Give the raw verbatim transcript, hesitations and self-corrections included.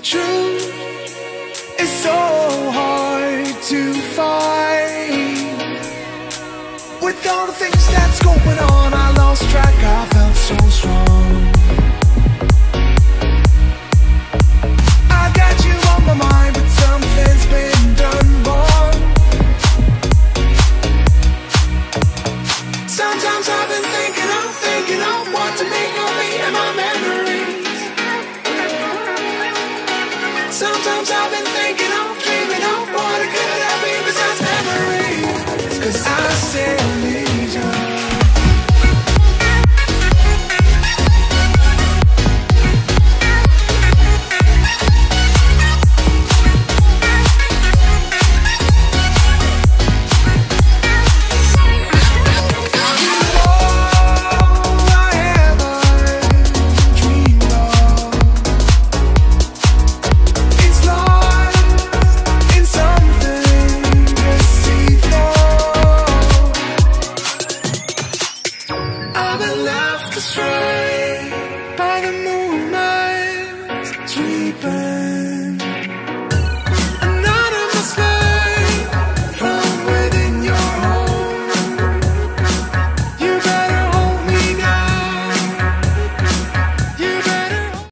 truth is so hard to find. With all the things that's going on, I lost track, I felt so strong. I got you on my mind, but something's been done wrong. Sometimes I've been thinking, I'm thinking of what to make of me and my memories. Sometimes I've been thinking, I'm dreaming of what it could have been besides memories. Cause I still need you. Astray by the moonlight sweeping.